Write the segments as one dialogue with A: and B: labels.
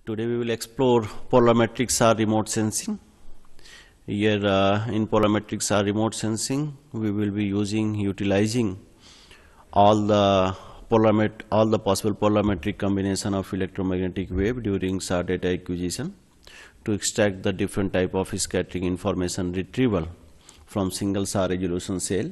A: Today we will explore polarimetric SAR remote sensing. Here in polarimetric SAR remote sensing, we will be utilizing all the possible polarimetric combination of electromagnetic wave during SAR data acquisition to extract the different type of scattering information retrieval from single SAR resolution cell.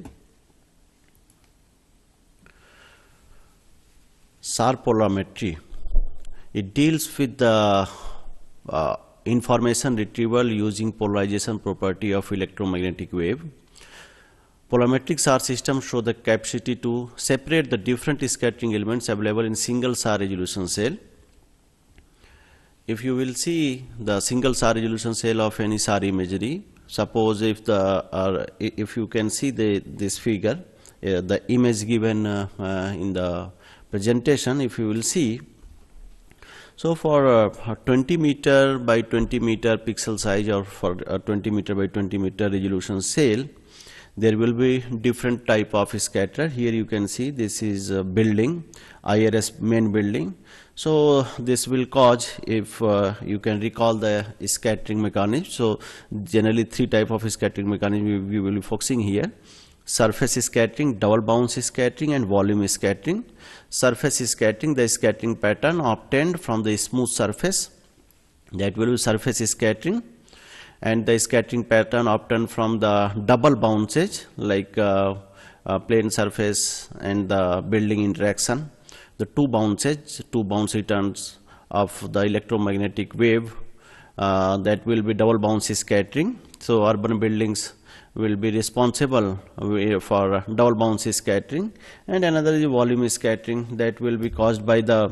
A: SAR polarimetry, it deals with the information retrieval using polarization property of electromagnetic wave. Polarimetric SAR system show the capacity to separate the different scattering elements available in single SAR resolution cell. If you will see the single SAR resolution cell of any SAR imagery, suppose if you can see this figure, the image given in the presentation, if you will see, so for 20 meter by 20 meter pixel size or for 20 meter by 20 meter resolution cell, there will be different type of scatter. Here you can see this is a building, IRS main building. So this will cause, if you can recall the scattering mechanism, so generally three type of scattering mechanism we will be focusing here: surface scattering, double bounce scattering, and volume scattering. Surface scattering, the scattering pattern obtained from the smooth surface, that will be surface scattering, and the scattering pattern obtained from the double bounces like plane surface and the building interaction. The two bounce returns of the electromagnetic wave, that will be double bounce scattering. So urban buildings will be responsible for double bounce scattering, and another is volume scattering, that will be caused by the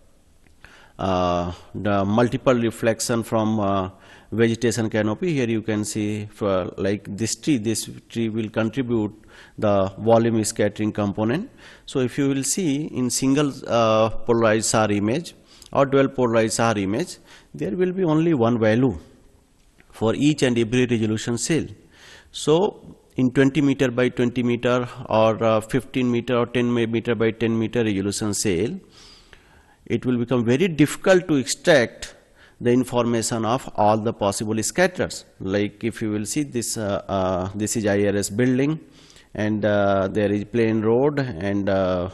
A: multiple reflection from vegetation canopy. Here you can see, for like this tree will contribute the volume scattering component. So if you will see in single polarized SAR image or dual polarized SAR image, there will be only one value for each and every resolution cell. So in 20 meter by 20 meter or 15 meter or 10 meter by 10 meter resolution cell, it will become very difficult to extract the information of all the possible scatters. Like if you will see this, this is IRS building, and there is plain road, and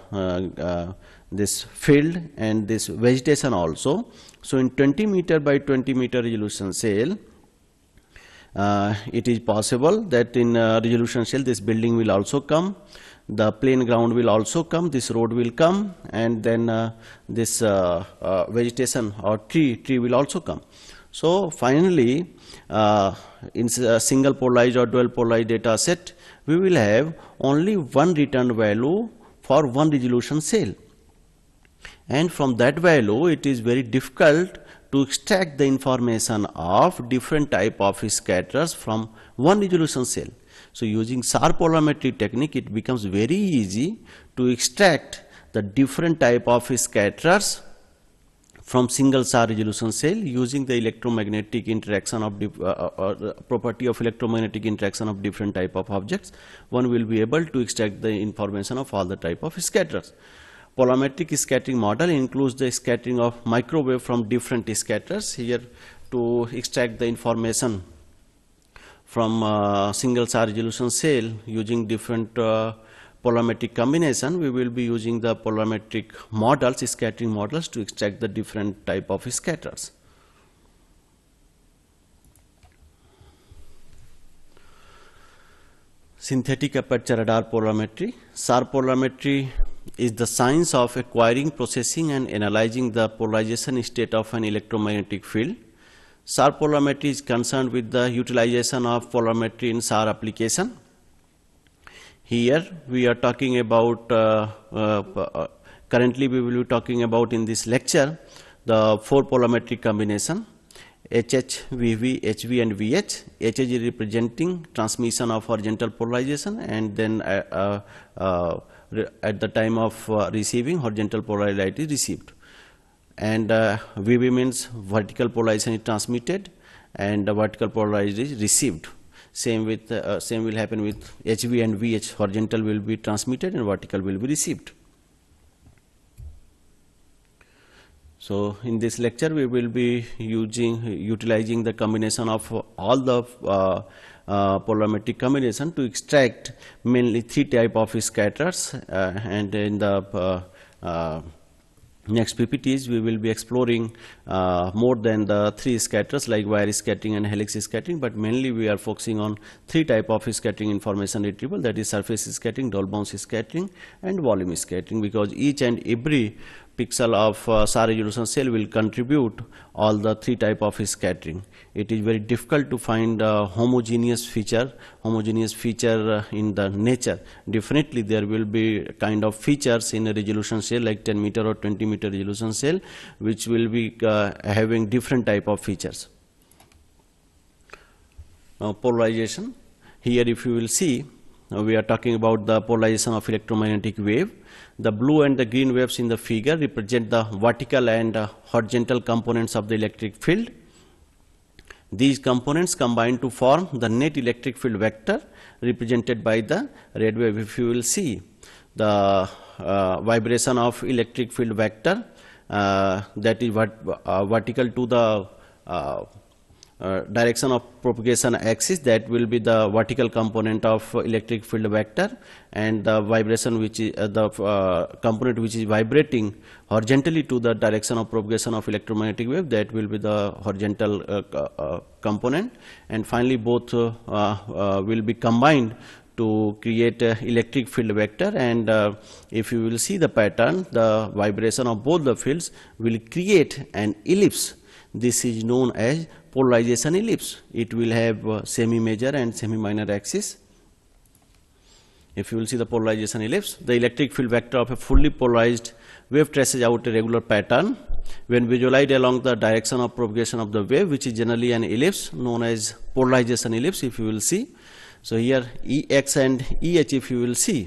A: this field, and this vegetation also. So in 20 meter by 20 meter resolution cell, it is possible that in resolution cell this building will also come, the plain ground will also come, this road will come, and then this vegetation or tree will also come. So finally, in a single polarized or dual polarized data set, we will have only one return value for one resolution cell, and from that value it is very difficult to extract the information of different type of scatters from one resolution cell. So using SAR polarimetry technique, it becomes very easy to extract the different type of scatterers from single SAR resolution cell using the electromagnetic interaction of property of electromagnetic interaction of different type of objects. One will be able to extract the information of all the type of scatterers. Polarimetric scattering model includes the scattering of microwave from different scatterers. Here, to extract the information from single SAR resolution cell using different polarimetric combination, we will be using the polarimetric models, scattering models, to extract the different type of scatters. Synthetic aperture radar polarimetry. SAR polarimetry is the science of acquiring, processing, and analyzing the polarization state of an electromagnetic field. SAR polarimetry is concerned with the utilization of polarimetry in SAR application. Here we are talking about, currently we will be talking about in this lecture, the four polarimetric combination: HH, VV, HV, and VH. HH is representing transmission of horizontal polarization, and then at the time of receiving, horizontal polarity is received, and VV means vertical polarization is transmitted and the vertical polarization is received. Same will happen with HV and VH. Horizontal will be transmitted and vertical will be received. So in this lecture we will be utilizing the combination of all the polarimetric combination to extract mainly 3 type of scatters, and in the next PPTs we will be exploring more than the 3 scatters like wire scattering and helix scattering, but mainly we are focusing on 3 type of scattering information retrieval, that is surface scattering, dot bounce scattering and volume scattering, because each and every pixel of SAR resolution cell will contribute all the 3 type of scattering. It is very difficult to find a homogeneous feature in the nature. Definitely there will be kind of features in a resolution cell like 10 meter or 20 meter resolution cell which will be having different type of features. Now polarization. Here if you will see, we are talking about the polarization of electromagnetic wave. The blue and the green waves in the figure represent the vertical and horizontal components of the electric field. These components combine to form the net electric field vector represented by the red wave. If you will see the vibration of electric field vector, that is vertical to the direction of propagation axis, that will be the vertical component of electric field vector, and the vibration which is the component which is vibrating horizontally to the direction of propagation of electromagnetic wave, that will be the horizontal component, and finally both will be combined to create a electric field vector. And if you will see the pattern, the vibration of both the fields will create an ellipse. This is known as polarization ellipse. It will have semi-major and semi-minor axis. If you will see the polarization ellipse, the electric field vector of a fully polarized wave traces out a regular pattern when visualized along the direction of propagation of the wave, which is generally an ellipse known as polarization ellipse. If you will see, so here Ex and Eh, if you will see,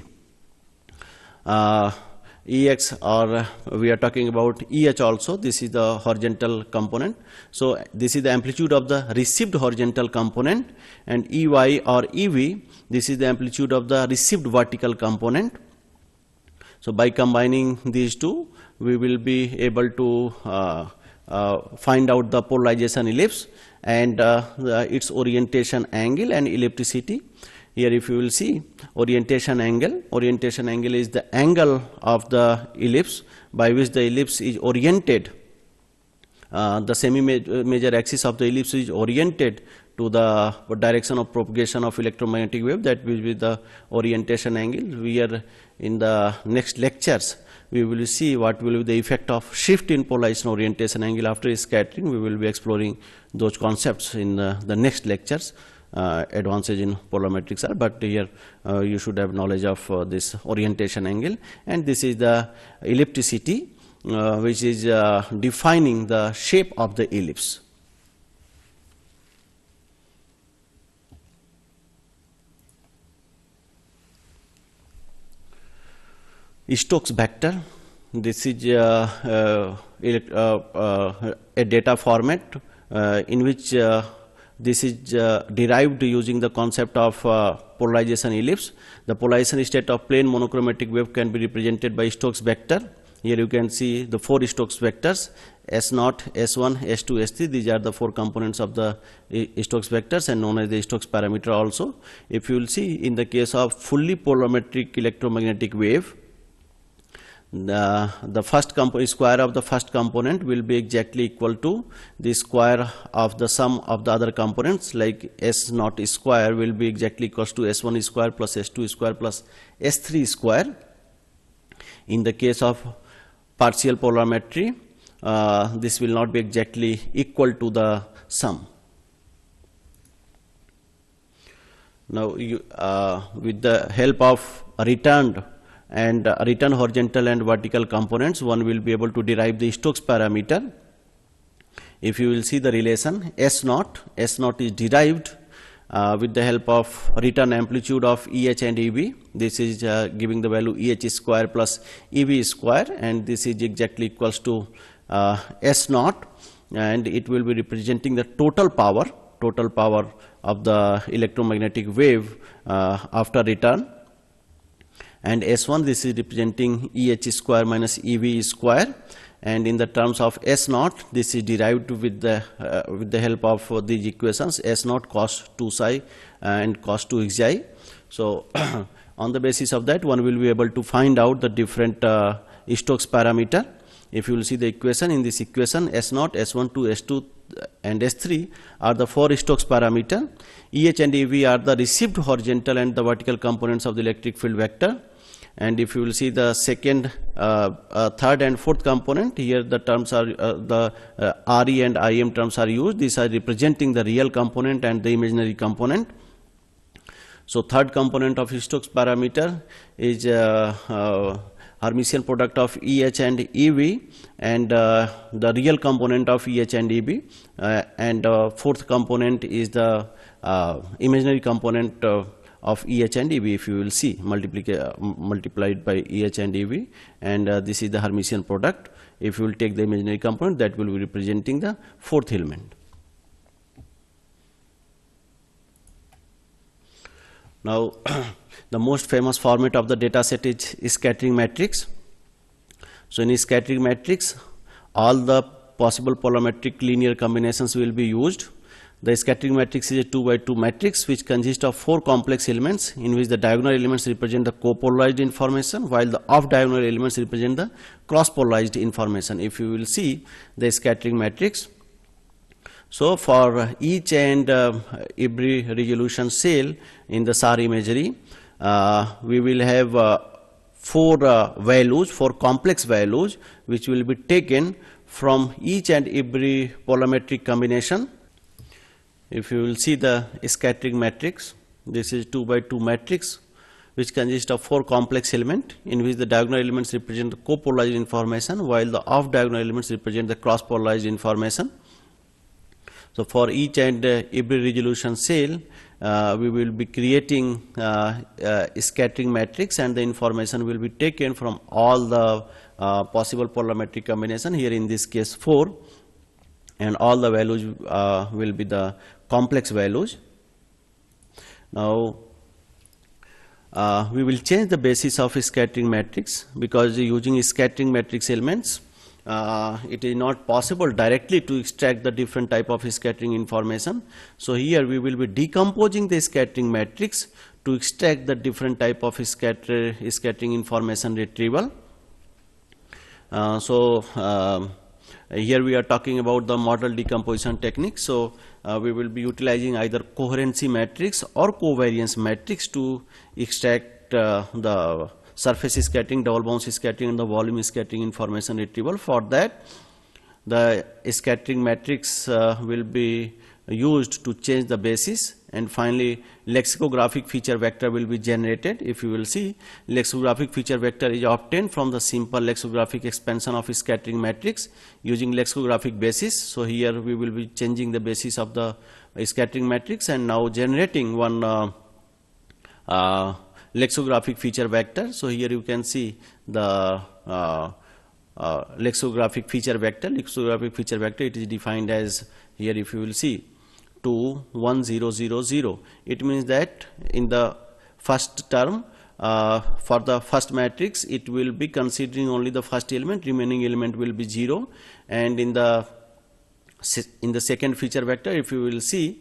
A: Ex, or we are talking about Eh also, this is the horizontal component. So this is the amplitude of the received horizontal component, and Ey or Ev, this is the amplitude of the received vertical component. So by combining these two, we will be able to find out the polarization ellipse and its orientation angle and ellipticity. Here if you will see orientation angle is the angle of the ellipse by which the ellipse is oriented. The semi-major axis of the ellipse is oriented to the direction of propagation of electromagnetic wave, that will be the orientation angle. We are in the next lectures we will see what will be the effect of shift in polarization orientation angle after scattering. We will be exploring those concepts in the next lectures. Advances in polarimetrics are, but here you should have knowledge of this orientation angle, and this is the ellipticity which is defining the shape of the ellipse. Stokes vector, this is a data format in which this is derived using the concept of polarization ellipse. The polarization state of plane monochromatic wave can be represented by Stokes vector. Here you can see the 4 Stokes vectors, S0, S1, S2, S3. These are the 4 components of the Stokes vectors and known as the Stokes parameter also. If you will see, in the case of fully polarimetric electromagnetic wave, the first square of the first component will be exactly equal to the square of the sum of the other components, like S0 square will be exactly equals to S1 square plus S2 square plus S3 square. In the case of partial polarimetry, this will not be exactly equal to the sum. Now with the help of returned horizontal and vertical components, one will be able to derive the Stokes parameter. If you will see the relation, S0 is derived with the help of return amplitude of EH and EV. This is giving the value EH square plus EV square, and this is exactly equals to S0, and it will be representing the total power of the electromagnetic wave after return. And S1, this is representing EH square minus EV square, and in the terms of S naught, this is derived with the help of these equations, S naught cos 2 psi and cos 2 xi. So on the basis of that, one will be able to find out the different Stokes parameter. If you will see the equation, in this equation S naught, S12, S2 and S3 are the 4 Stokes parameter. EH and EV are the received horizontal and the vertical components of the electric field vector. And if you will see the second, third and fourth component, here the terms are the RE and IM terms are used. These are representing the real component and the imaginary component. So third component of Stokes parameter is Hermitian product of EH and EV, and the real component of EH and EV, and fourth component is the imaginary component of EH and EV. If you will see, multiplied by EH and EV, and this is the Hermitian product. If you will take the imaginary component, that will be representing the fourth element. Now the most famous format of the data set is scattering matrix. So in scattering matrix, all the possible polymetric linear combinations will be used. The scattering matrix is a 2 by 2 matrix which consists of 4 complex elements, in which the diagonal elements represent the copolarized information, while the off diagonal elements represent the cross polarized information. If you will see the scattering matrix, so for each and every resolution cell in the SAR imagery, we will have 4 values, 4 complex values, which will be taken from each and every polymetric combination. If you will see the scattering matrix, this is 2 by 2 matrix which consists of 4 complex elements, in which the diagonal elements represent the copolarized information, while the off diagonal elements represent the cross polarized information. So for each and every resolution cell, we will be creating scattering matrix, and the information will be taken from all the possible polymetric combination, here in this case 4, and all the values will be the complex values. Now we will change the basis of scattering matrix, because using scattering matrix elements, it is not possible directly to extract the different type of scattering information. So here we will be decomposing the scattering matrix to extract the different type of scattering information retrieval. Here we are talking about the model decomposition technique. So we will be utilizing either coherency matrix or covariance matrix to extract the surface scattering, double bounce scattering, and the volume scattering information retrieval. For that, the scattering matrix will be used to change the basis, and finally lexicographic feature vector will be generated. If you will see, lexicographic feature vector is obtained from the simple lexicographic expansion of scattering matrix using lexicographic basis. So here we will be changing the basis of the scattering matrix and now generating one lexicographic feature vector. So here you can see the lexicographic feature vector. Lexicographic feature vector, it is defined as, here if you will see, 2 1 0 0 0. It means that in the first term, for the first matrix, it will be considering only the first element, remaining element will be 0, and in the second feature vector, if you will see,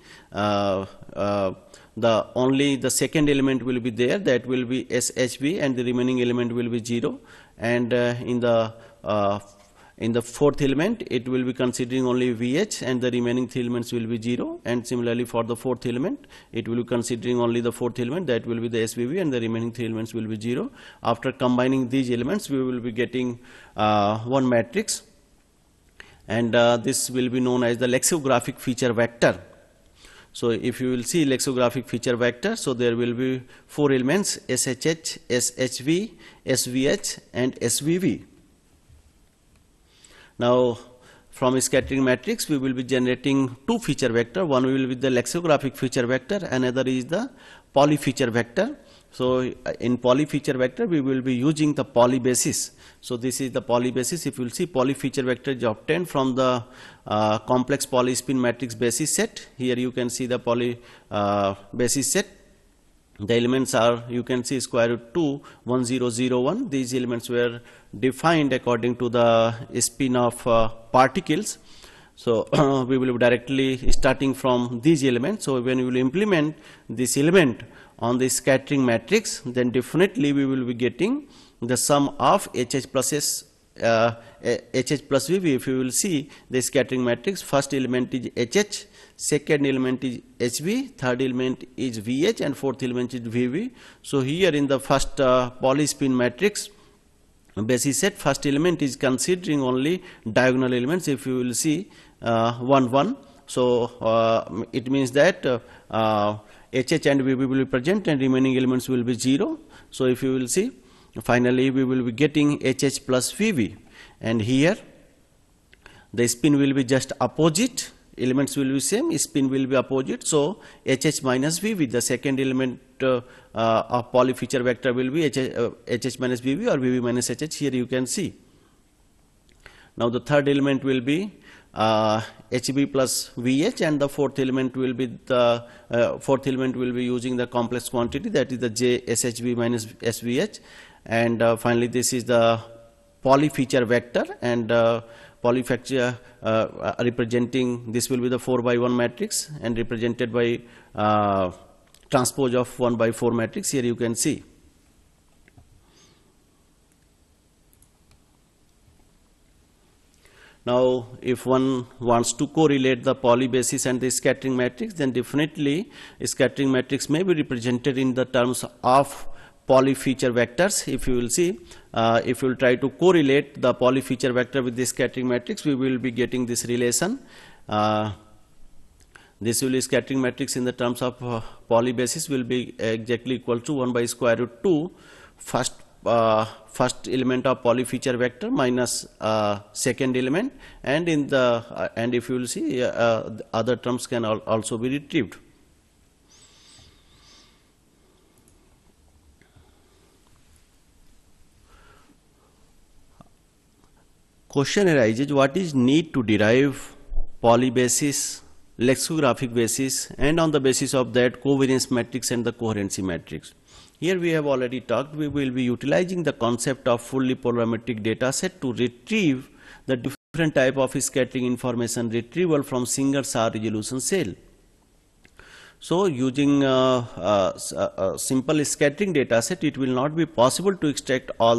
A: only the second element will be there, that will be SHV, and the remaining element will be 0, and in the fourth element it will be considering only VH, and the remaining 3 elements will be 0, and similarly for the fourth element it will be considering only the fourth element, that will be the SVV, and the remaining 3 elements will be 0. After combining these elements, we will be getting one matrix, and this will be known as the lexicographic feature vector. So if you will see lexicographic feature vector, so there will be 4 elements, SHH, SHV, SVH, and SVV. Now from scattering matrix, we will be generating 2 feature vector. One will be the lexicographic feature vector, another is the poly feature vector. So in poly feature vector, we will be using the poly basis. So this is the poly basis. If you will see, poly feature vector is obtained from the complex polyspin matrix basis set. Here you can see the poly basis set. The elements are, you can see, square root 2, 1, 0, 0, 1. These elements were defined according to the spin of particles. So we will be directly starting from these elements. So when we will implement this element on the scattering matrix, then definitely we will be getting the sum of HH plus S, HH plus VV. If you will see the scattering matrix, first element is HH, second element is HV, third element is VH, and fourth element is VV. So here in the first polyspin matrix basis set, first element is considering only diagonal elements. If you will see 1, 1, so it means that HH and VV will be present and remaining elements will be 0. So if you will see, finally we will be getting HH plus VV, and here the spin will be just opposite, elements will be same, spin will be opposite. So HH minus VV, the second element of poly feature vector will be HH minus VV or VV minus HH. Here you can see. Now the third element will be HB plus VH, and the fourth element will be using the complex quantity, that is the J SHV minus SVH, and finally this is the poly feature vector, and poly feature representing, this will be the 4 by 1 matrix and represented by transpose of 1 by 4 matrix. Here you can see. Now if one wants to correlate the poly basis and the scattering matrix, then definitely scattering matrix may be represented in the terms of poly feature vectors. If you will see, if you will try to correlate the poly feature vector with the scattering matrix, we will be getting this relation. This will be scattering matrix in the terms of poly basis will be exactly equal to 1 by square root 2 first element of poly feature vector minus second element, and in the and if you will see, the other terms can also be retrieved. Question arises, what is need to derive poly basis, lexicographic basis, and on the basis of that covariance matrix and the coherency matrix. Here we have already talked, we will be utilizing the concept of fully polarimetric data set to retrieve the different type of scattering information retrieval from single SAR resolution cell. So using a simple scattering data set, it will not be possible to extract all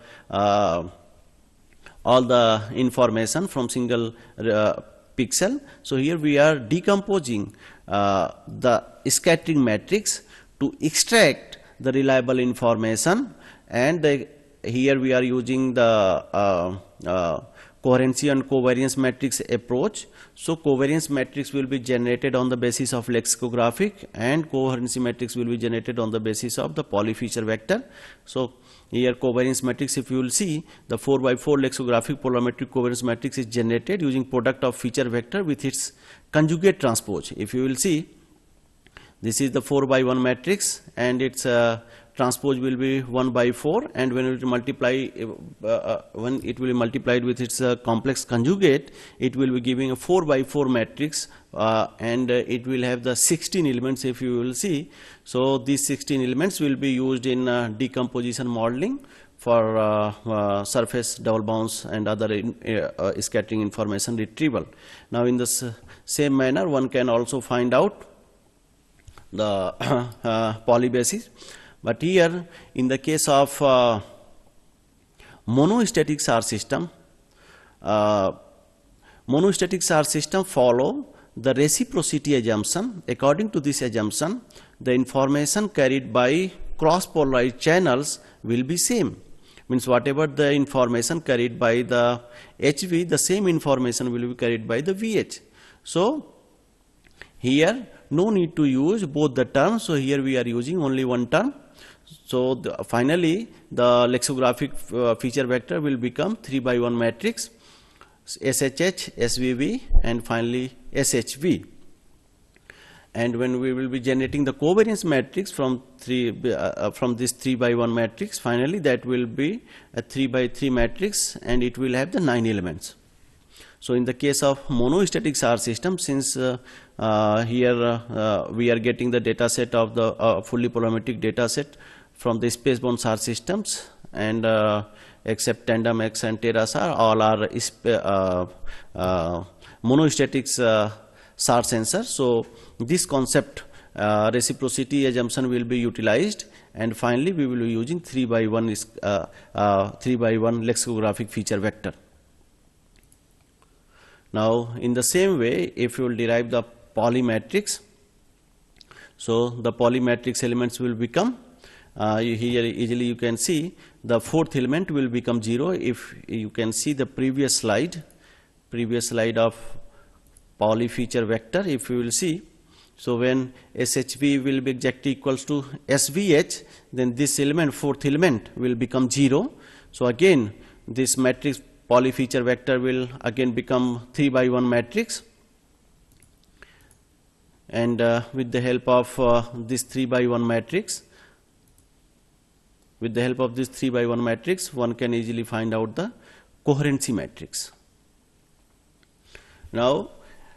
A: the information from single pixel. So here we are decomposing the scattering matrix to extract the reliable information, and here we are using the coherency and covariance matrix approach. So covariance matrix will be generated on the basis of lexicographic, and coherency matrix will be generated on the basis of the poly feature vector. So here covariance matrix, if you will see, the 4 by 4 lexicographic polarimetric covariance matrix is generated using product of feature vector with its conjugate transpose. If you will see, this is the 4 by 1 matrix, and its transpose will be 1 by 4, and when it multiply, when it will be multiplied with its complex conjugate, it will be giving a 4 by 4 matrix, and it will have the 16 elements, if you will see. So these 16 elements will be used in decomposition modeling for surface double bounce and other scattering information retrieval. Now in the same manner, one can also find out the poly basis, but here in the case of monostatic SAR system, monostatic SAR system follow the reciprocity assumption. According to this assumption, the information carried by cross polarized channels will be same. Means whatever the information carried by the HV, the same information will be carried by the VH. So here no need to use both the terms, so here we are using only one term. So finally the lexicographic feature vector will become 3 by 1 matrix, SHH, SVV, and finally SHV. And when we will be generating the covariance matrix from this 3 by 1 matrix, finally that will be a 3 by 3 matrix, and it will have the 9 elements. So in the case of monostatic SAR system, since here we are getting the data set of the fully polarimetric data set from the space-bound SAR systems, and except Tandem X and TerraSAR, all are monostatic SAR sensors. So this concept, reciprocity assumption, will be utilized, and finally we will be using 3x1 lexicographic feature vector. Now in the same way, if you will derive the Pauli matrix, so the Pauli matrix elements will become, here easily you can see the fourth element will become 0. If you can see the previous slide of Pauli feature vector, if you will see, so when SHV will be exactly equals to SVH, then this element, fourth element, will become 0. So again this matrix Pauli feature vector will again become 3x1 matrix, and with the help of this 3x1 matrix, one can easily find out the coherency matrix. Now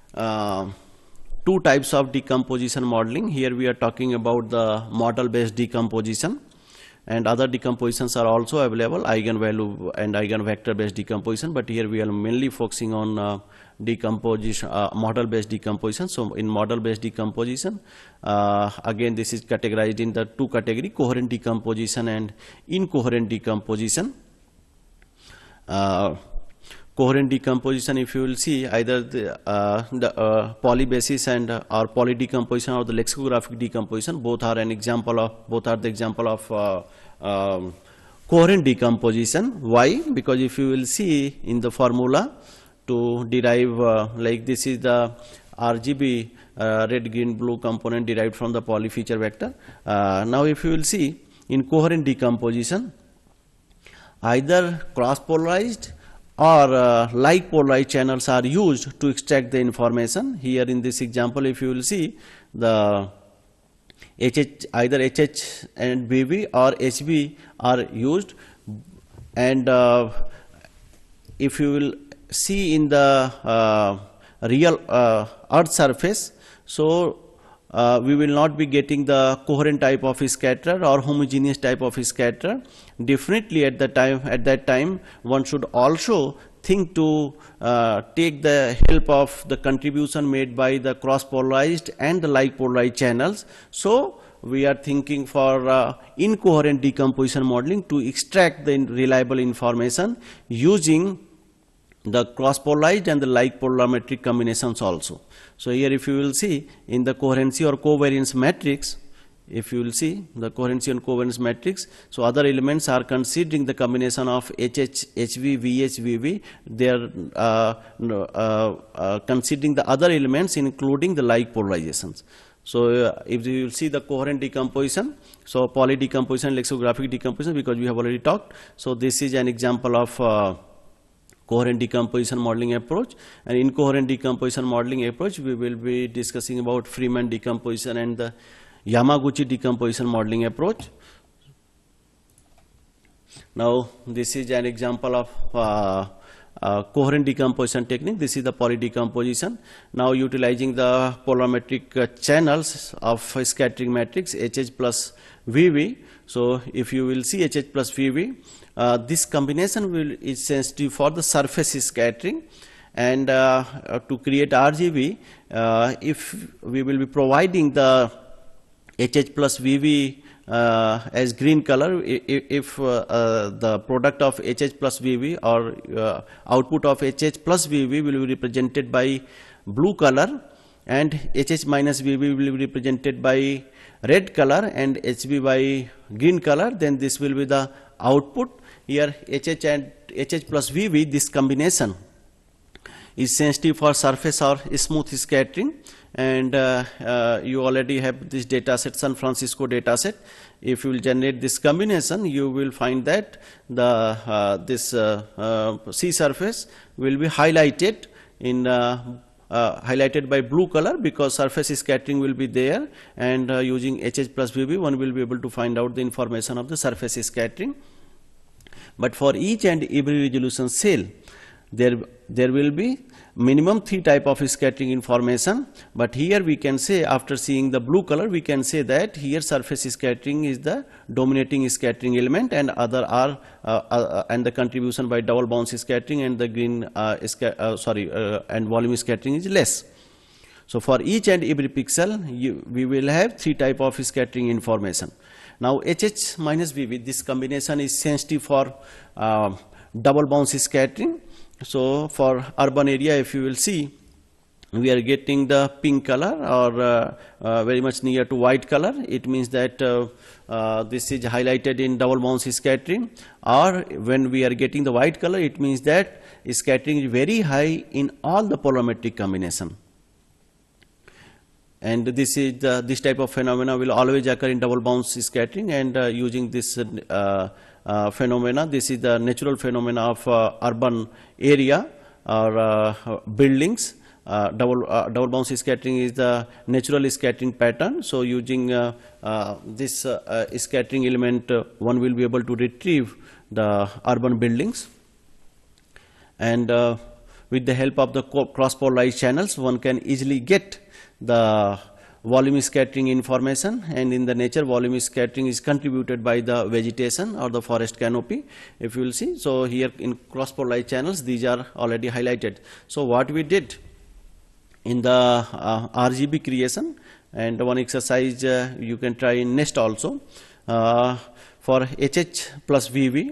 A: two types of decomposition modeling. Here we are talking about the model based decomposition, and other decompositions are also available, eigenvalue and eigenvector based decomposition, but here we are mainly focusing on decomposition, model based decomposition. So in model based decomposition, again this is categorized in the two category, coherent decomposition and incoherent decomposition. Coherent decomposition, if you will see, either the Pauli basis and or Pauli decomposition or the lexicographic decomposition, both are the example of coherent decomposition. Why? Because if you will see in the formula to derive, like this is the RGB red, green, blue component derived from the Pauli feature vector. Now if you will see in coherent decomposition, either cross polarized or like polarized channels are used to extract the information. Here in this example, if you will see, the either HH and BV or HV are used, and if you will see in the real Earth surface, so we will not be getting the coherent type of scatterer or homogeneous type of scatterer. Definitely at that time one should also think to take the help of the contribution made by the cross polarized and the like polarized channels. So we are thinking for incoherent decomposition modeling to extract the reliable information using the cross polarized and the like polarimetric combinations also. So here if you will see in the coherency or covariance matrix, if you will see the coherency and covariance matrix, so other elements are considering the combination of HH, HV, VH, VV. They are considering the other elements including the like polarizations. So if you will see the coherent decomposition, so Pauli decomposition, lexicographic decomposition, because we have already talked. So this is an example of coherent decomposition modeling approach. And incoherent decomposition modeling approach, we will be discussing about Freeman decomposition and the Yamaguchi decomposition modeling approach. Now this is an example of coherent decomposition technique. This is the Pauli decomposition. Now utilizing the polarimetric channels of scattering matrix HH plus VV. So if you will see HH plus VV, this combination is sensitive for the surface scattering, and to create RGB, if we will be providing the HH plus VV as green color, if the product of HH plus VV or output of HH plus VV will be represented by blue color, and HH minus VV will be represented by red color and HV by green color, then this will be the output. Here HH and HH plus VV, this combination is sensitive for surface or smooth scattering, and you already have this data set, San Francisco data set. If you will generate this combination, you will find that the this sea surface will be highlighted in highlighted by blue color, because surface scattering will be there, and using HH plus VV one will be able to find out the information of the surface scattering. But for each and every resolution cell, there will be minimum 3 type of scattering information, but here we can say, after seeing the blue color, we can say that here surface scattering is the dominating scattering element, and other are and the contribution by double bounce scattering and the green and volume scattering is less. So for each and every pixel we will have 3 type of scattering information. Now HH minus VV, this combination is sensitive for double bounce scattering. So for urban area, if you will see, we are getting the pink color or very much near to white color. It means that this is highlighted in double bounce scattering, or when we are getting the white color, it means that scattering is very high in all the polarimetric combination. And this is this type of phenomena will always occur in double bounce scattering, and using this phenomena, this is the natural phenomena of urban area or buildings. Double bounce scattering is the natural scattering pattern. So using this scattering element, one will be able to retrieve the urban buildings, and with the help of the cross polarized channels, one can easily get the volume scattering information. And in the nature, volume scattering is contributed by the vegetation or the forest canopy, if you will see. So here in cross polarized channels, these are already highlighted. So what we did in the RGB creation, and one exercise you can try in NEST also, for HH plus VV,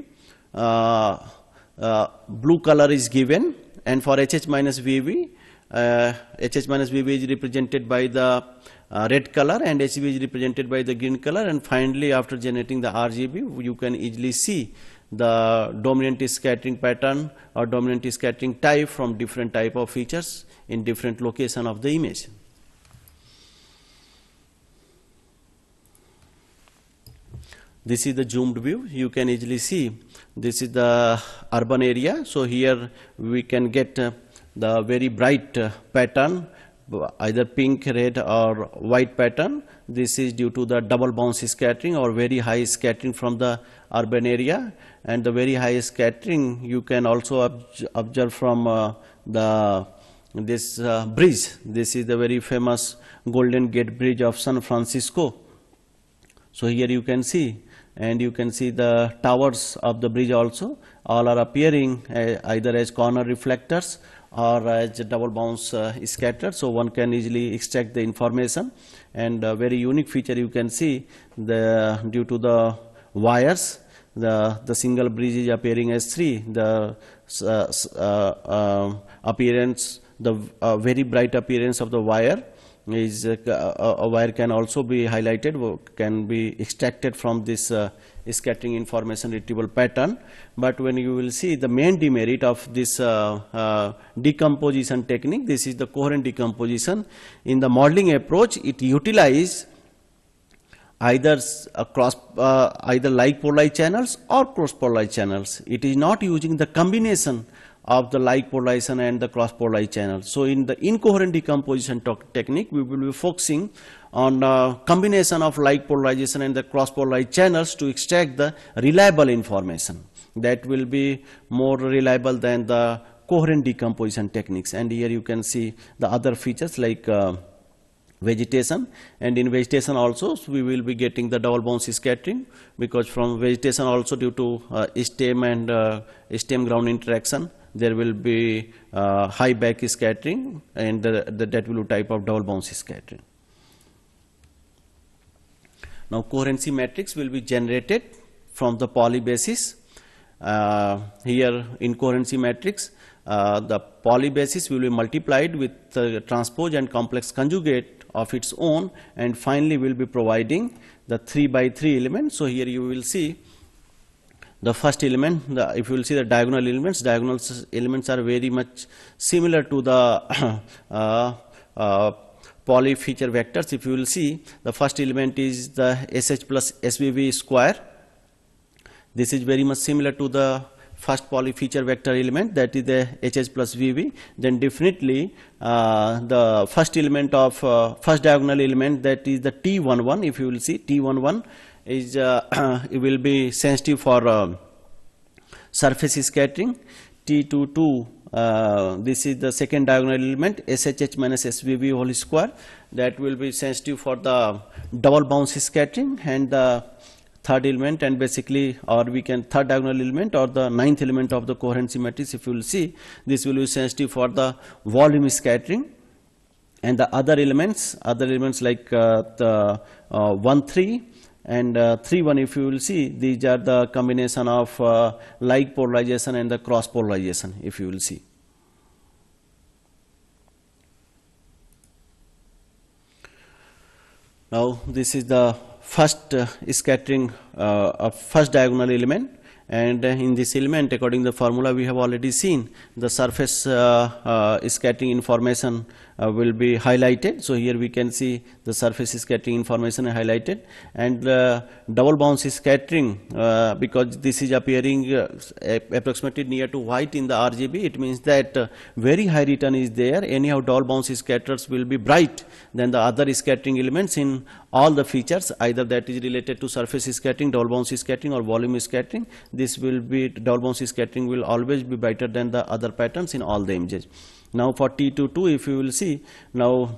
A: blue color is given, and for HH minus VV, HH minus VV is represented by the red color, and HV is represented by the green color, and finally after generating the RGB, you can easily see the dominant scattering pattern or dominant scattering type from different type of features in different location of the image. This is the zoomed view. You can easily see this is the urban area. So here we can get the very bright pattern, either pink, red or white pattern. This is due to the double bounce scattering or very high scattering from the urban area. And the very high scattering you can also observe from this bridge. This is the very famous Golden Gate Bridge of San Francisco. So here you can see, and you can see the towers of the bridge also, all are appearing either as corner reflectors or as double bounce scatter. So one can easily extract the information, and a very unique feature you can see, due to the wires, the single bridge is appearing as 3. The appearance, the very bright appearance of the wire is a wire can also be highlighted, can be extracted from this scattering information retrieval pattern. But when you will see the main demerit of this decomposition technique, this is the coherent decomposition. In the modeling approach, it utilizes either either like polarized channels or cross polarized channels. It is not using the combination of the like polarization and the cross polarized channels. So in the incoherent decomposition technique, we will be focusing on combination of like polarization and the cross polarized channels to extract the reliable information that will be more reliable than the coherent decomposition techniques. And here you can see the other features like vegetation, and in vegetation also we will be getting the double bounce scattering, because from vegetation also, due to stem and stem ground interaction, there will be high back scattering, and that will be type of double bounce scattering. Now coherency matrix will be generated from the Pauli basis. Here in coherency matrix, the Pauli basis will be multiplied with transpose and complex conjugate of its own, and finally will be providing the 3 by 3 elements. So here you will see the first element, if you will see the diagonal elements are very much similar to the Pauli feature vectors. If you will see, the first element is the SH plus SVV square. This is very much similar to the first Pauli feature vector element, that is the HH plus VV. Then definitely the first element of first diagonal element, that is the T11. If you will see, T11 is it will be sensitive for surface scattering. T22 this is the second diagonal element, SHH minus SVB whole square, that will be sensitive for the double bounce scattering, and the third element, and basically, or we can third diagonal element or the ninth element of the coherency matrix, if you will see, this will be sensitive for the volume scattering. And the other elements like the 1, 3 and 3, 1, if you will see, these are the combination of like polarization and the cross polarization, if you will see. Now this is the first scattering first diagonal element, and in this element, according to the formula we have already seen, the surface scattering information will be highlighted. So here we can see the surface scattering information highlighted, and double bounce scattering, because this is appearing approximately near to white in the RGB, it means that very high return is there. Anyhow, double bounce scatters will be bright than the other scattering elements in all the features, either that is related to surface scattering, double bounce scattering, or volume scattering. This will be, double bounce scattering will always be brighter than the other patterns in all the images. Now for T22, if you will see, now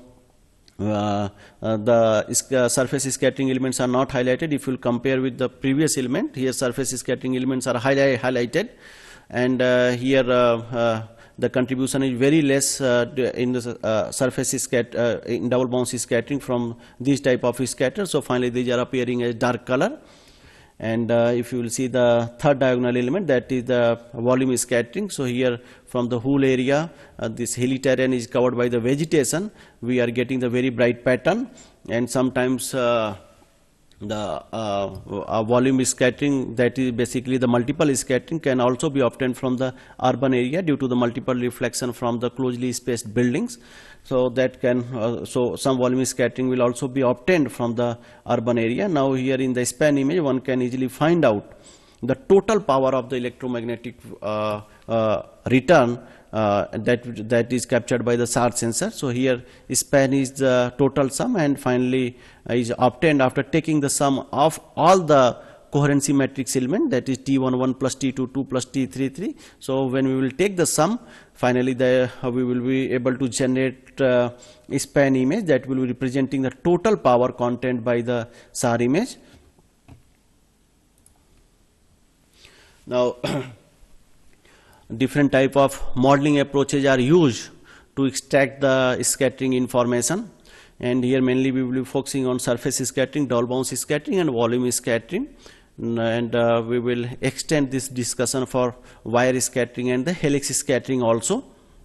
A: the surface scattering elements are not highlighted. If you will compare with the previous element, here surface scattering elements are highlighted, and here the contribution is very less in the surface in double bounce scattering from this type of scatter. So finally these are appearing as dark color. And if you will see the third diagonal element, that is the volume scattering. So here from the whole area, this hilly terrain is covered by the vegetation, we are getting the very bright pattern, and sometimes the volume scattering, that is basically the multiple scattering, can also be obtained from the urban area due to the multiple reflection from the closely spaced buildings. So that can, so some volume scattering will also be obtained from the urban area. Now here in the span image, one can easily find out the total power of the electromagnetic return that is captured by the SAR sensor. So here span is the total sum, and finally is obtained after taking the sum of all the coherency matrix element, that is T11 plus T22 plus T33. So when we will take the sum, finally we will be able to generate a span image that will be representing the total power content by the SAR image. Now different type of modeling approaches are used to extract the scattering information, and here mainly we will be focusing on surface scattering, double bounce scattering, and volume scattering, and we will extend this discussion for wire scattering and the helix scattering also.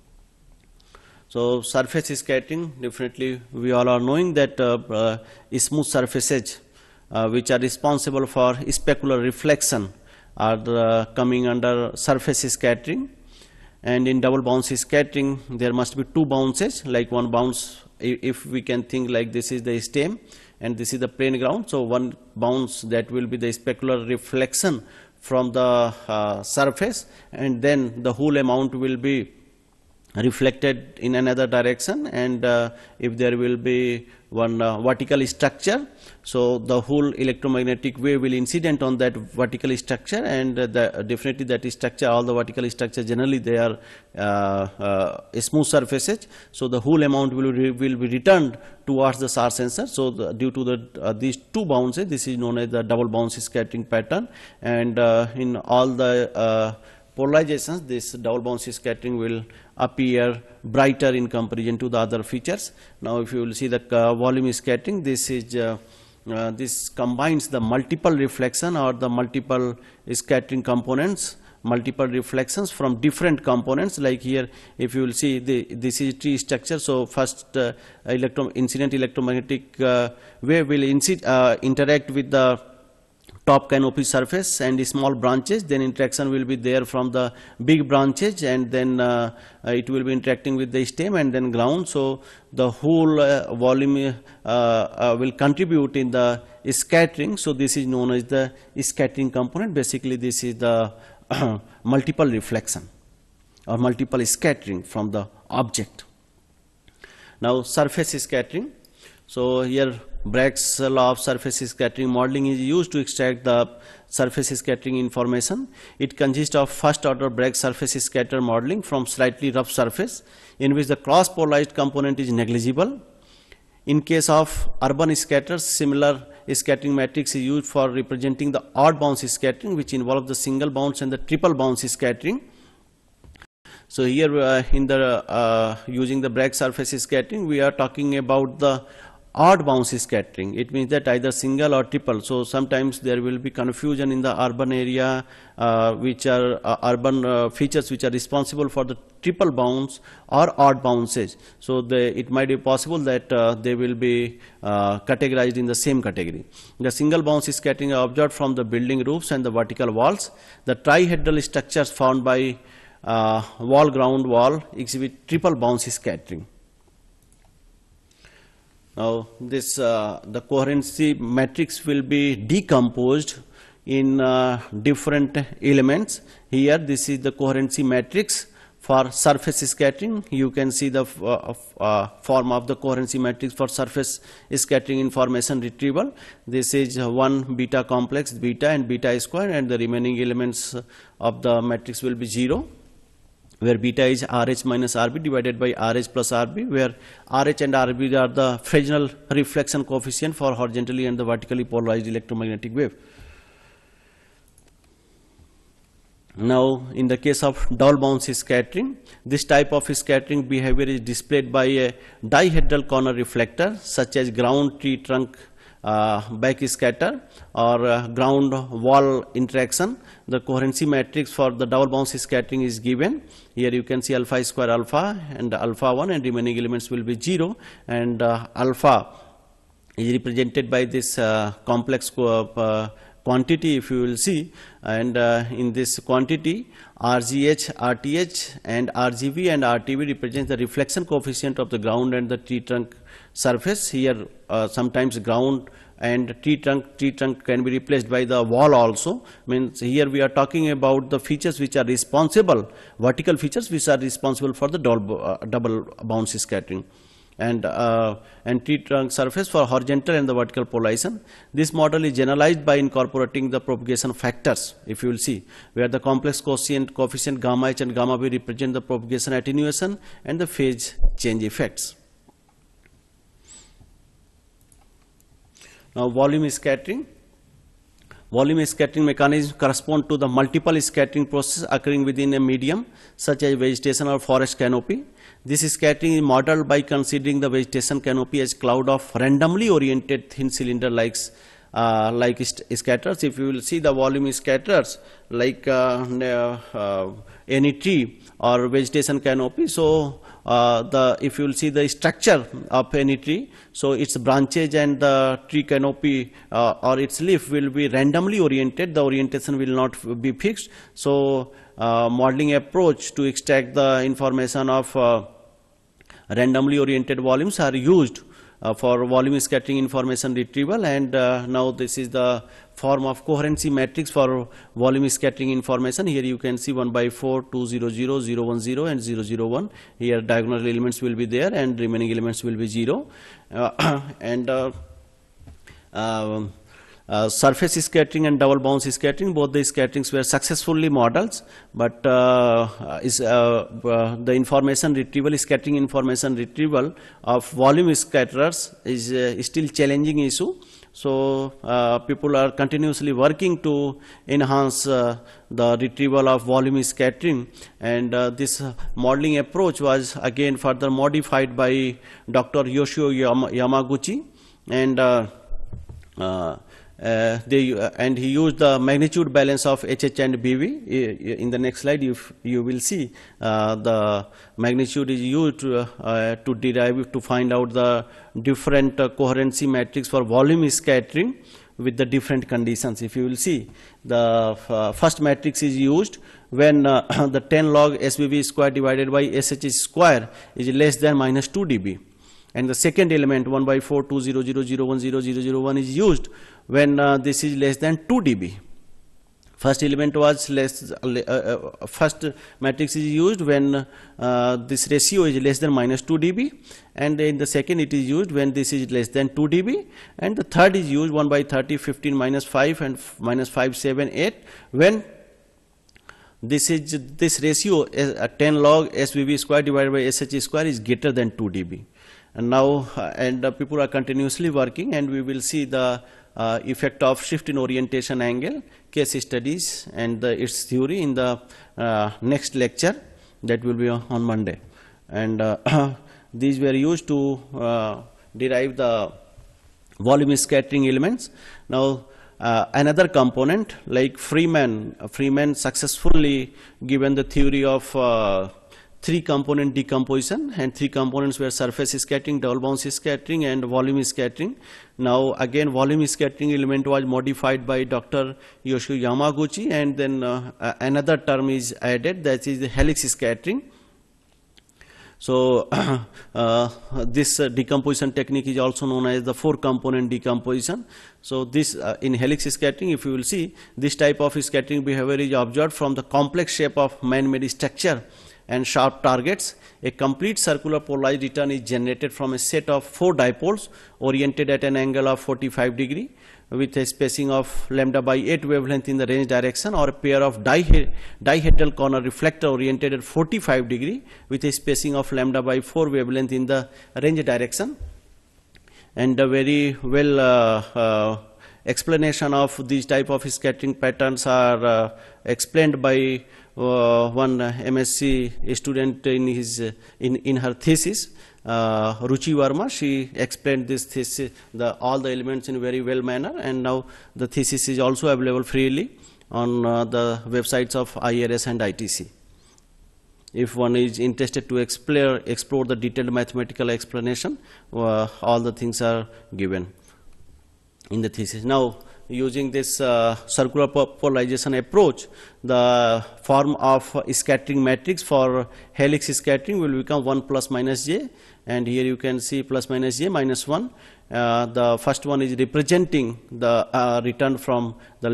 A: So surface scattering, definitely we all are knowing that smooth surfaces which are responsible for specular reflection are coming under surface scattering, and in double bounce scattering there must be two bounces, like one bounce, if we can think like this is the stem and this is the plane ground. So one bounce, that will be the specular reflection from the surface, and then the whole amount will be reflected in another direction, and if there will be one vertical structure, so the whole electromagnetic wave will incident on that vertical structure, and definitely that structure, all the vertical structure generally they are smooth surfaces, so the whole amount will be returned towards the SAR sensor. So due to these two bounces, this is known as the double bounce scattering pattern, and in all the polarizations, this double bounce scattering will appear brighter in comparison to the other features. Now if you will see the volume scattering, this is this combines the multiple reflection or the multiple scattering components, multiple reflections from different components. Like here, if you will see, this is tree structure. So first incident electromagnetic wave will interact with the top canopy surface and small branches, then interaction will be there from the big branches, and then it will be interacting with the stem and then ground. So the whole volume will contribute in the scattering. So this is known as the scattering component. Basically this is the multiple reflection or multiple scattering from the object. Now surface scattering. So here Bragg's law of surface scattering modeling is used to extract the surface scattering information. It consists of first order Bragg surface scatter modeling from slightly rough surface in which the cross polarized component is negligible. In case of urban scatters, similar scattering matrix is used for representing the odd bounce scattering, which involves the single bounce and the triple bounce scattering. So here in the using the Bragg surface scattering, we are talking about the odd bounce scattering. It means that either single or triple. So sometimes there will be confusion in the urban area, which are urban features which are responsible for the triple bounce or odd bounces. So it might be possible that they will be categorized in the same category. The single bounce scattering are observed from the building roofs and the vertical walls. The trihedral structures found by wall ground wall exhibit triple bounce scattering. Now this the coherency matrix will be decomposed in different elements. Here this is the coherency matrix for surface scattering. You can see the form of the coherency matrix for surface scattering information retrieval. This is one beta complex, beta and beta square, and the remaining elements of the matrix will be 0, where beta is RH minus RB divided by RH plus RB, where RH and RB are the Fresnel reflection coefficient for horizontally and the vertically polarized electromagnetic wave. Now, in the case of double bounce scattering, this type of scattering behavior is displayed by a dihedral corner reflector, such as ground tree trunk back scatter or ground wall interaction. The coherency matrix for the double bounce scattering is given. Here you can see alpha square alpha and alpha 1, and remaining elements will be 0, and alpha is represented by this complex quantity, if you will see, and in this quantity RGH, RTH and RGV and RTV represents the reflection coefficient of the ground and the tree trunk surface. Here sometimes ground and tree trunk can be replaced by the wall also. Means here we are talking about the features which are responsible, vertical features which are responsible for the double bounce scattering, and tree trunk surface for horizontal and the vertical polarization. This model is generalized by incorporating the propagation factors, if you will see, where the complex coefficient gamma h and gamma b represent the propagation attenuation and the phase change effects. Now volume scattering. Volume scattering mechanism correspond to the multiple scattering process occurring within a medium such as vegetation or forest canopy. This scattering is modeled by considering the vegetation canopy as cloud of randomly oriented thin cylinder like scatters. If you will see the volume scatters like any tree or vegetation canopy, so if you will see the structure of any tree, so its branches and the tree canopy or its leaf will be randomly oriented. The orientation will not be fixed. So modeling approach to extract the information of randomly oriented volumes are used for volume scattering information retrieval, and now this is the form of coherency matrix for volume scattering information. Here you can see 1 by 4, 2, 0, 0, 0, 1, 0 and 0, 0, 1. Here diagonal elements will be there and remaining elements will be 0. Surface scattering and double bounce scattering, both the scatterings were successfully modeled, but the information retrieval, scattering information retrieval of volume scatterers is still challenging issue. So people are continuously working to enhance the retrieval of volume scattering, and this modeling approach was again further modified by Dr. Yoshio Yamaguchi, and and he used the magnitude balance of HH and BV. In the next slide you will see the magnitude is used to derive, to find out the different coherency matrix for volume scattering with the different conditions. If you will see, the first matrix is used when the 10 log SBV square divided by SH square is less than minus 2 dB. And the second element 1 by 4, 2, 0, 0, 0, 1, 0, 0, 0, 1 is used when this is less than 2 dB. First element was first matrix is used when this ratio is less than -2 dB, and in the second it is used when this is less than 2 dB, and the third is used 1/30, 15, -5 and -5, 7, 8 when this ratio 10 log SVV square divided by SH square is greater than 2 dB. And now people are continuously working, and we will see the effect of shift in orientation angle, case studies and its theory in the next lecture, that will be on Monday. And these were used to derive the volume scattering elements. Now another component like Freeman successfully given the theory of three component decomposition, and three components were surface scattering, double bounce scattering and volume scattering. Now again volume scattering element was modified by Dr. Yoshio Yamaguchi, and then another term is added, that is the helix scattering. So this decomposition technique is also known as the 4-component decomposition. So this in helix scattering, if you will see, this type of scattering behavior is observed from the complex shape of man-made structure and sharp targets. A complete circular polarized return is generated from a set of 4 dipoles oriented at an angle of 45 degree with a spacing of λ/8 wavelength in the range direction, or a pair of dihedral corner reflector oriented at 45 degree with a spacing of λ/4 wavelength in the range direction. And a very well explanation of these type of scattering patterns are explained by one MSc student in her thesis, Ruchi Verma. She explained this thesis, all the elements in very well manner, and now the thesis is also available freely on the websites of IRS and ITC. If one is interested to explore the detailed mathematical explanation, all the things are given in the thesis. Now, using this circular polarization approach, the form of scattering matrix for helix scattering will become 1 plus minus j, and here you can see plus minus j minus 1. The first one is representing the return from the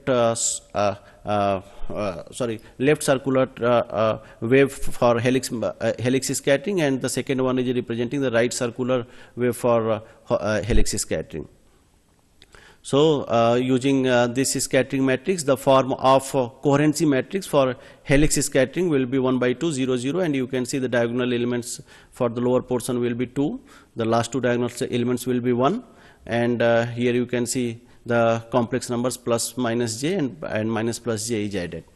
A: left circular wave for helix scattering, and the second one is representing the right circular wave for helix scattering. So using this scattering matrix, the form of coherency matrix for helix scattering will be 1/2, 0, 0, and you can see the diagonal elements for the lower portion will be 2, the last two diagonal elements will be 1, and here you can see the complex numbers plus minus j and minus plus j is added.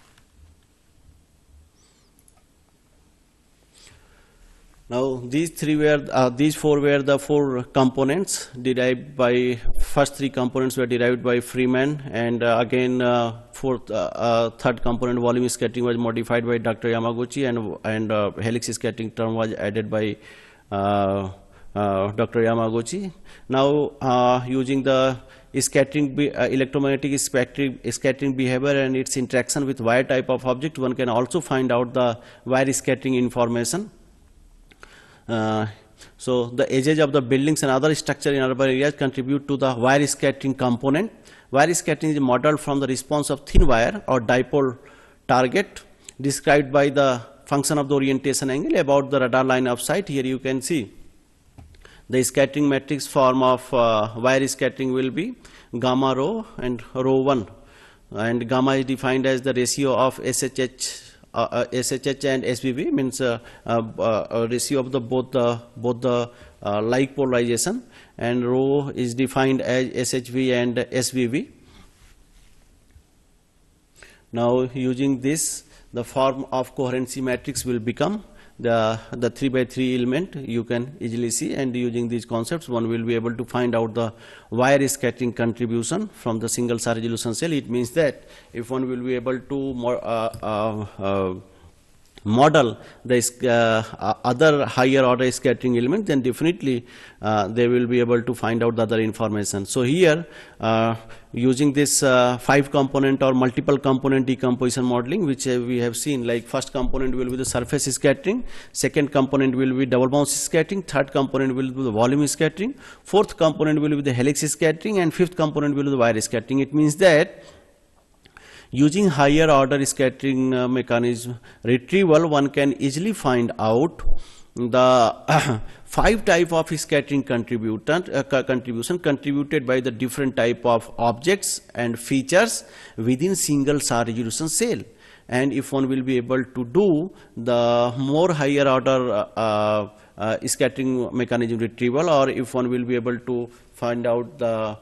A: Now these four were the 4 components derived by, first 3 components were derived by Freeman, and again third component volume scattering was modified by Dr. Yamaguchi, and helix scattering term was added by Dr. Yamaguchi. Now using the scattering electromagnetic scattering behavior and its interaction with wire type of object, one can also find out the wire scattering information. So the edges of the buildings and other structure in urban areas contribute to the wire scattering component. Wire scattering is modeled from the response of thin wire or dipole target described by the function of the orientation angle about the radar line of sight. Here you can see the scattering matrix form of wire scattering will be gamma rho and rho 1, and gamma is defined as the ratio of SHH and SVV, means a ratio of the both the like polarization, and rho is defined as SHV and SVV. Now using this, the form of coherency matrix will become the 3/3 element, you can easily see, and using these concepts one will be able to find out the wire scattering contribution from the single star resolution cell. It means that if one will be able to model the other higher order scattering element, then definitely they will be able to find out the other information. So here using this 5 component or multiple component decomposition modeling, which we have seen, like first component will be the surface scattering, second component will be double bounce scattering, third component will be the volume scattering, fourth component will be the helix scattering, and fifth component will be the wire scattering. It means that Using higher order scattering mechanism retrieval, one can easily find out the 5 type of scattering contribution contributed by the different type of objects and features within single SAR resolution cell. And if one will be able to do the more higher order scattering mechanism retrieval, or if one will be able to find out the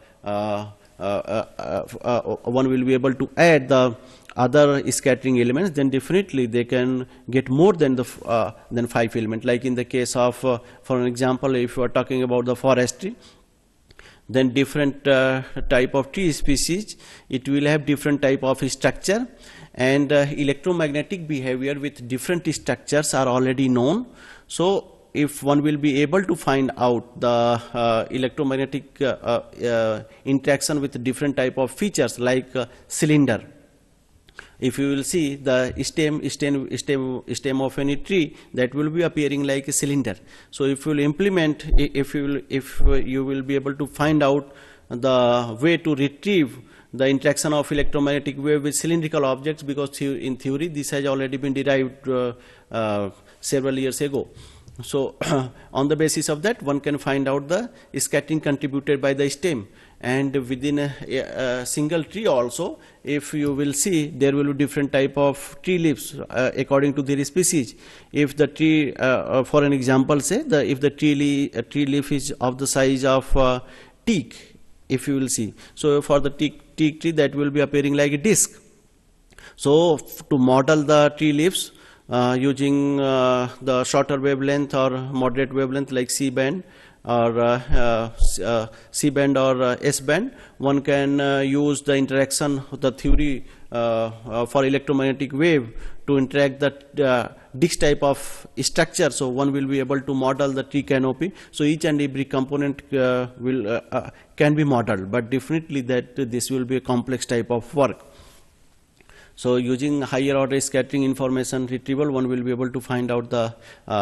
A: one will be able to add the other scattering elements, then definitely they can get more than the than 5 elements. Like in the case of for an example, if you are talking about the forestry, then different type of tree species, it will have different type of structure, and electromagnetic behavior with different structures are already known. So if one will be able to find out the electromagnetic interaction with different type of features, like cylinder, if you will see the stem of any tree, that will be appearing like a cylinder. So if you will implement, if you will be able to find out the way to retrieve the interaction of electromagnetic wave with cylindrical objects, because in theory this has already been derived several years ago. So on the basis of that, one can find out the scattering contributed by the stem. And within a single tree also, if you will see, there will be different type of tree leaves according to their species. If the tree, for an example, say if the tree leaf is of the size of teak, if you will see, so for the teak tree, that will be appearing like a disc. So to model the tree leaves using the shorter wavelength or moderate wavelength like C band or C band or S band, one can use the interaction, the theory for electromagnetic wave to interact the disc type of structure. So one will be able to model the tree canopy. So each and every component can be modeled, but definitely that this will be a complex type of work. So using higher order scattering information retrieval, one will be able to find out the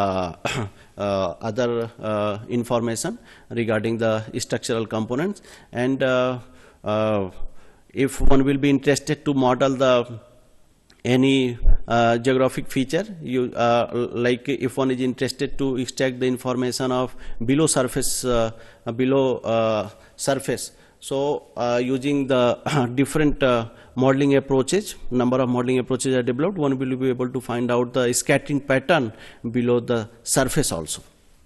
A: other information regarding the structural components. And if one will be interested to model the any geographic feature, like if one is interested to extract the information of below surface, so using the different modeling approaches, number of modeling approaches are developed, one will be able to find out the scattering pattern below the surface also.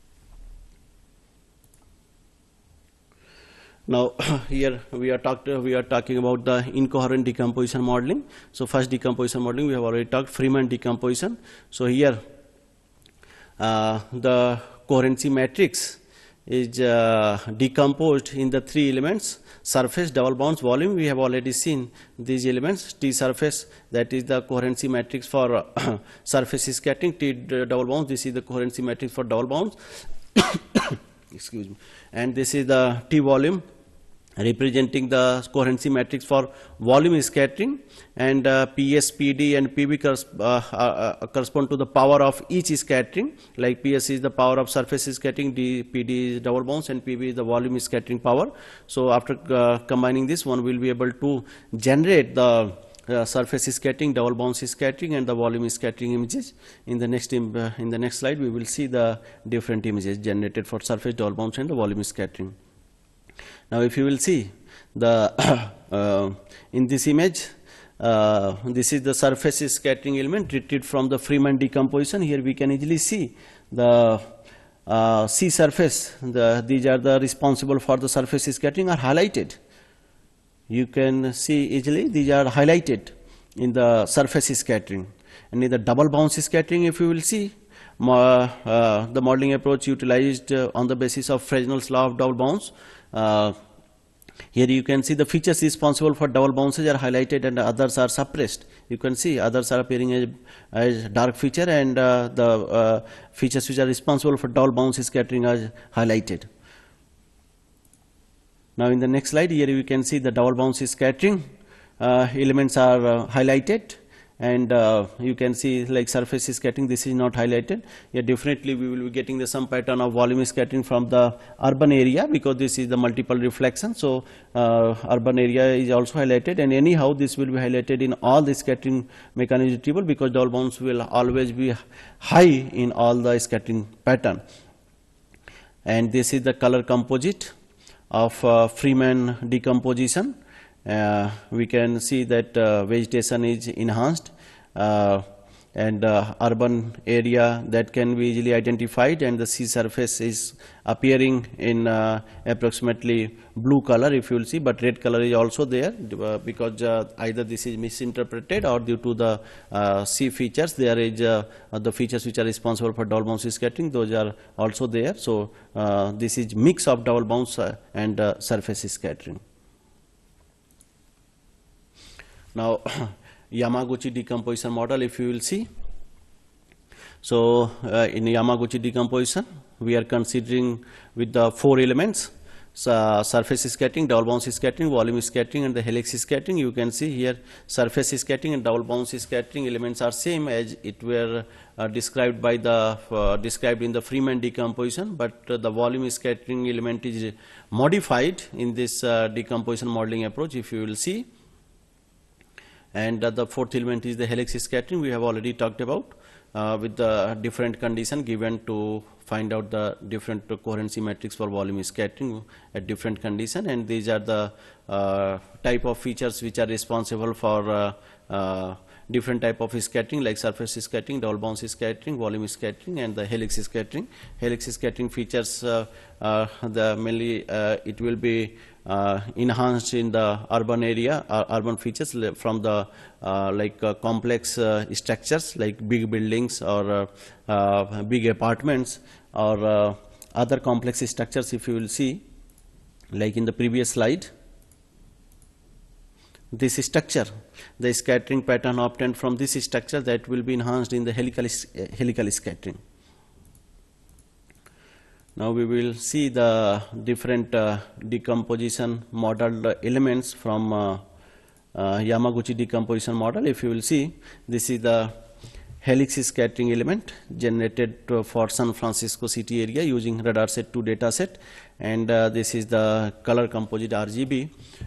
A: Now here we are talking about the incoherent decomposition modeling. So first decomposition modeling, we have already talked Freeman decomposition. So here the coherency matrix is decomposed in the 3 elements: surface, double bonds, volume. We have already seen these elements. T surface, that is the coherency matrix for surface scattering. T double bonds, this is the coherency matrix for double bonds. Excuse me. And this is the T volume, representing the coherency matrix for volume scattering, and PS, PD and PB correspond to the power of each scattering. Like PS is the power of surface scattering, PD is double bonds, and PB is the volume scattering power. So after combining this, one will be able to generate the surface scattering, double bonds scattering and the volume scattering images. In the next slide, we will see the different images generated for surface, double bonds and the volume scattering. Now if you will see the in this image, this is the surface scattering element retrieved from the Freeman decomposition. Here we can easily see the C surface, these are the responsible for the surface scattering are highlighted. You can see easily these are highlighted in the surface scattering. And in the double bounce scattering, if you will see, the modeling approach utilized on the basis of Fresnel's law of double bounce. Here you can see the features responsible for double bounces are highlighted and others are suppressed. You can see others are appearing as dark feature, and the features which are responsible for double bounce scattering are highlighted. Now in the next slide, here you can see the double bounce scattering elements are highlighted, and you can see like surface scattering, this is not highlighted. Yeah, definitely we will be getting the some pattern of volume scattering from the urban area, because this is the multiple reflection. So urban area is also highlighted, and anyhow this will be highlighted in all the scattering mechanism table, because dowel bounce will always be high in all the scattering pattern. And this is the color composite of Freeman decomposition. We can see that vegetation is enhanced, and urban area that can be easily identified, and the sea surface is appearing in approximately blue color, if you will see, but red color is also there, because either this is misinterpreted, or due to the sea features, there is the features which are responsible for dowel bounce scattering, those are also there. So this is mix of dowel bounce and surface scattering. Now Yamaguchi decomposition model, if you will see. So in Yamaguchi decomposition, we are considering with the 4 elements: surface scattering, dowel bounce scattering, volume scattering, and the helix scattering. You can see here surface scattering and dowel bounce scattering elements are same as it were described by the described in the Freeman decomposition, but the volume scattering element is modified in this decomposition modeling approach, if you will see. And the 4th element is the helix scattering. We have already talked about with the different condition given to find out the different coherency matrix for volume scattering at different condition, and these are the type of features which are responsible for different type of scattering, like surface scattering, dowel bounce scattering, volume scattering, and the helix scattering. Helix scattering features the mainly it will be enhanced in the urban area, urban features from the like complex structures like big buildings or big apartments, or other complex structures, if you will see, like in the previous slide. This structure, the scattering pattern obtained from this structure, that will be enhanced in the helical scattering. Now we will see the different decomposition modeled elements from Yamaguchi decomposition model. If you will see, this is the helix scattering element generated for San Francisco city area using radar set 2 data set, and this is the color composite RGB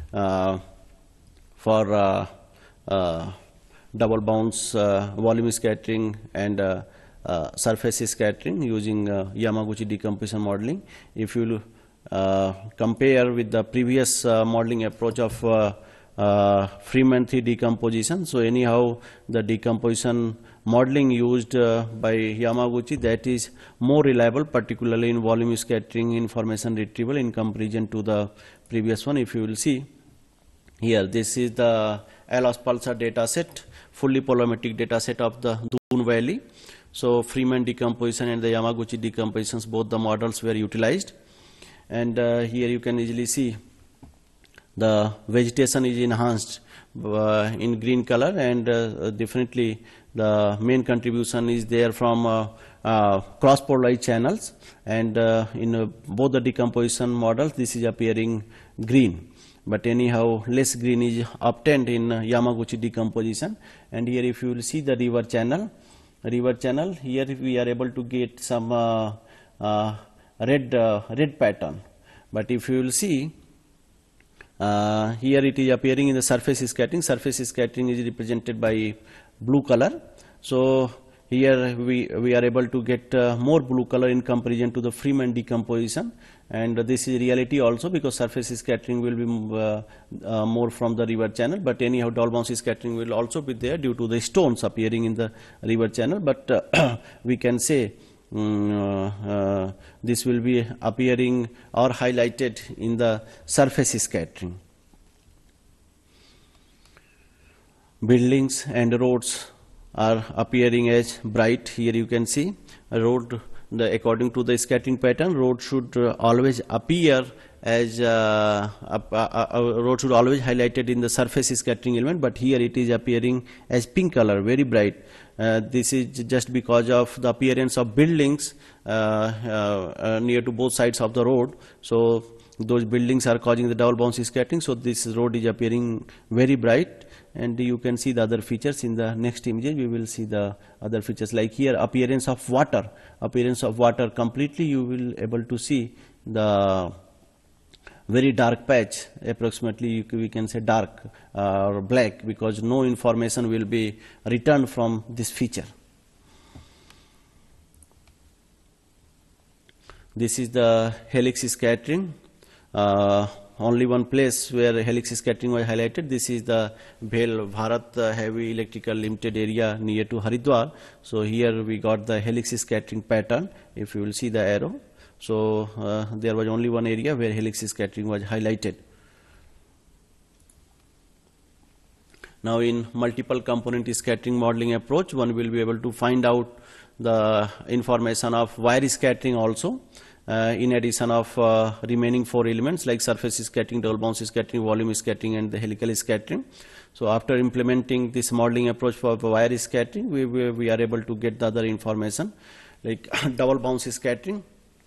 A: for double bounce volume scattering and surface scattering using Yamaguchi decomposition modeling. If you compare with the previous modeling approach of Freeman 3 decomposition, so anyhow the decomposition modeling used by Yamaguchi, that is more reliable, particularly in volume scattering information retrieval in comparison to the previous one. If you will see here, this is the ALOS pulsar data set, fully polarimetric data set of the Dune Valley. So Freeman decomposition and the Yamaguchi decompositions, both the models were utilized, and here you can easily see the vegetation is enhanced in green color, and definitely the main contribution is there from cross polarized channels, and in both the decomposition models this is appearing green, but anyhow less green is obtained in Yamaguchi decomposition. And here if you will see the river channel, here we are able to get some red pattern, but if you will see here it is appearing in the surface scattering. Surface scattering is represented by blue color. So here we are able to get more blue color in comparison to the Freeman decomposition, and this is reality also, because surface scattering will be more from the river channel, but anyhow dowel bounce scattering will also be there due to the stones appearing in the river channel, but we can say this will be appearing or highlighted in the surface scattering. Buildings and roads are appearing as bright. Here you can see a road, according to the scattering pattern, road should always appear as road should always highlighted in the surface scattering element, but here it is appearing as pink color, very bright. This is just because of the appearance of buildings near to both sides of the road. So those buildings are causing the dowel bounce scattering, so this road is appearing very bright, and you can see the other features in the next image. We will see the other features, like here appearance of water. Appearance of water completely you will able to see the very dark patch, approximately we can say dark or black, because no information will be returned from this feature. This is the helix scattering. Only one place where helix scattering was highlighted. This is the BHEL Bharat Heavy Electrical Limited area near to Haridwar. So here we got the helix scattering pattern, if you will see the arrow. So there was only one area where helix scattering was highlighted. Now in multiple component scattering modeling approach, one will be able to find out the information of wire scattering also, in addition of remaining 4 elements like surface scattering, double bounce scattering, volume scattering, and the helical scattering. So after implementing this modeling approach for wire scattering, we are able to get the other information like double bounce scattering.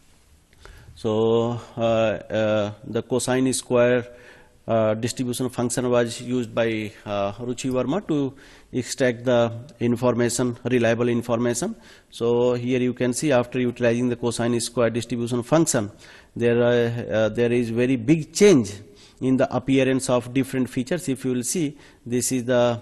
A: So the cosine square distribution function was used by Ruchi Verma to extract the information, reliable information. So here you can see, after utilizing the cosine square distribution function, there is very big change in the appearance of different features. If you will see, this is the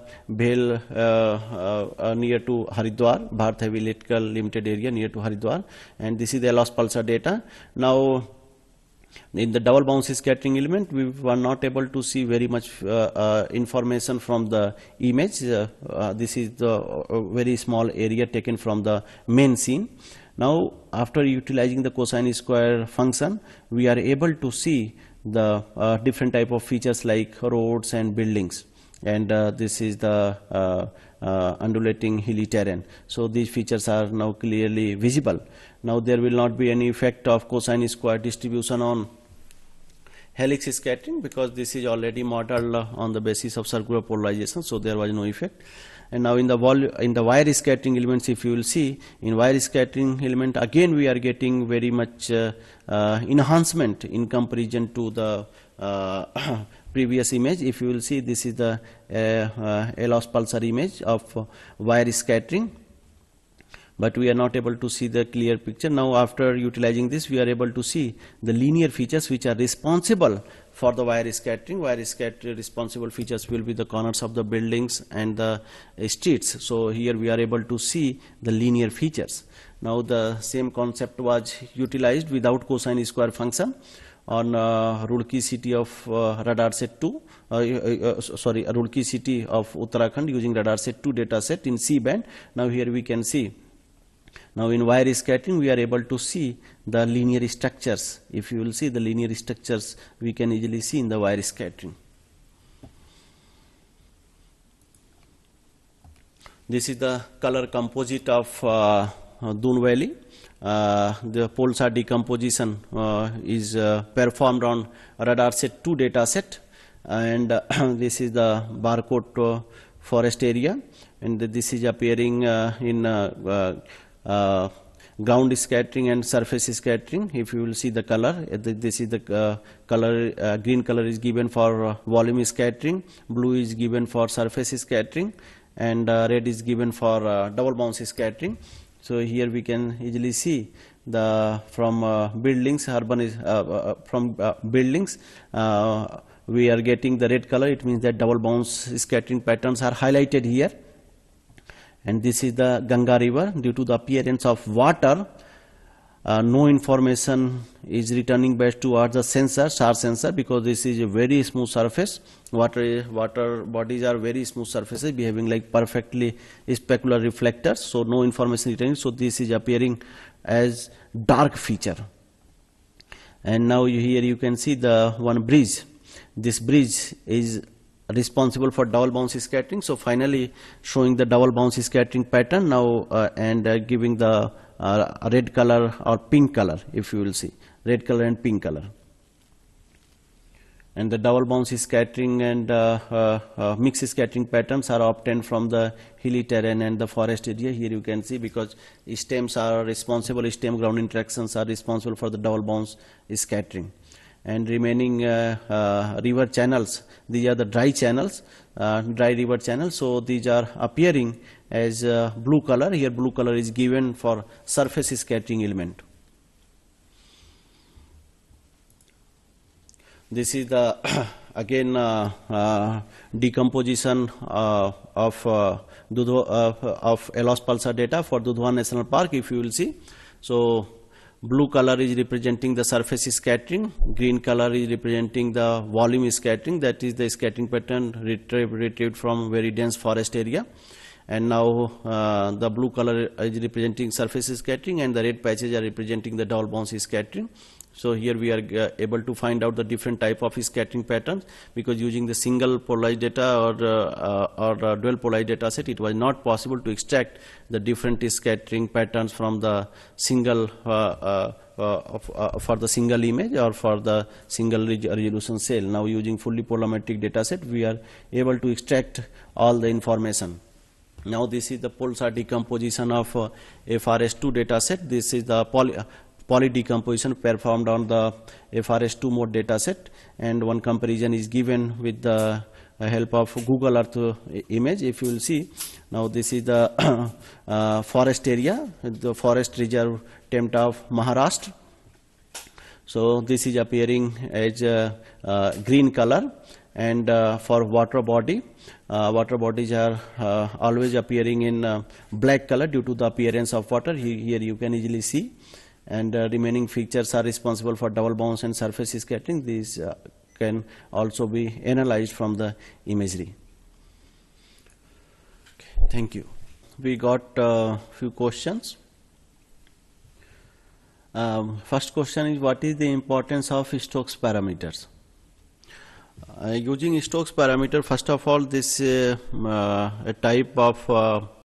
A: BHEL near to Haridwar, Bharat Heavy Electrical Limited area near to Haridwar, and this is the loss pulsar data. Now in the double bounce scattering element, we were not able to see very much information from the image. This is the very small area taken from the main scene. Now after utilizing the cosine square function, we are able to see the different type of features like roads and buildings, and this is the undulating hilly terrain. So these features are now clearly visible. Now there will not be any effect of cosine square distribution on helix scattering, because this is already modeled on the basis of circular polarization, so there was no effect. And now in the wire scattering elements, if you will see, in wire scattering element again we are getting very much enhancement in comparison to the previous image. If you will see, this is the loss pulsar image of wire scattering, but we are not able to see the clear picture. Now after utilizing this, we are able to see the linear features which are responsible for the wire scattering. Wire scattering responsible features will be the corners of the buildings and the streets. So here we are able to see the linear features. Now the same concept was utilized without cosine square function on Roorkee city of radar set 2, Roorkee city of Uttarakhand, using radar set 2 data set in C band. Now here we can see, now in wire scattering we are able to see the linear structures. If you will see the linear structures, we can easily see in the wire scattering. This is the color composite of Doon Valley. The pulsar decomposition is performed on radar set 2 data set, and this is the barcode forest area, and this is appearing in ground scattering and surface scattering. If you will see the color, this is the color, green color is given for volume scattering, blue is given for surface scattering, and red is given for double bounce scattering. So here we can easily see the from buildings, buildings we are getting the red color. It means that double bounce scattering patterns are highlighted here. And this is the Ganga river. Due to the appearance of water, no information is returning back towards the sensor, SAR sensor, because this is a very smooth surface. Water bodies are very smooth surfaces behaving like perfectly specular reflectors, so no information returning. So this is appearing as dark feature. And now here you can see the one bridge. This bridge is responsible for double bounce scattering. So finally showing the double bounce scattering pattern now, and giving the red color or pink color, if you will see, red color and pink color. And the double bounce scattering and mixed scattering patterns are obtained from the hilly terrain and the forest area. Here you can see, because stems are responsible, stem ground interactions are responsible for the double bounce scattering. and remaining river channels, these are the dry channels, dry river channels. So these are appearing as blue color. Here blue color is given for surface scattering element. This is the again decomposition of ALOS pulsar data for Dudhwa National Park, if you will see. So blue color is representing the surface scattering, green color is representing the volume scattering, that is the scattering pattern retrieved from very dense forest area. And now the blue color is representing surface scattering, and the red patches are representing the double bounce scattering. So here we are able to find out the different type of scattering patterns, because using the single polarized data or dual polarized data set, it was not possible to extract the different scattering patterns from the single for the single image or for the single resolution cell. Now using fully polarimetric data set, we are able to extract all the information. Now this is the pulsar decomposition of FRS2 data set. This is the poly decomposition performed on the FRS2 mode data set, and one comparison is given with the help of Google Earth image. If you will see, now this is the forest area, the forest reserve tempt of Maharashtra. So this is appearing as green color, and for water body, water bodies are always appearing in black color due to the appearance of water. Here you can easily see. And remaining features are responsible for double bounce and surface scattering. These can also be analyzed from the imagery. Okay, thank you. We got a few questions. First question is, what is the importance of Stokes parameters? Using Stokes parameter, first of all, this a type of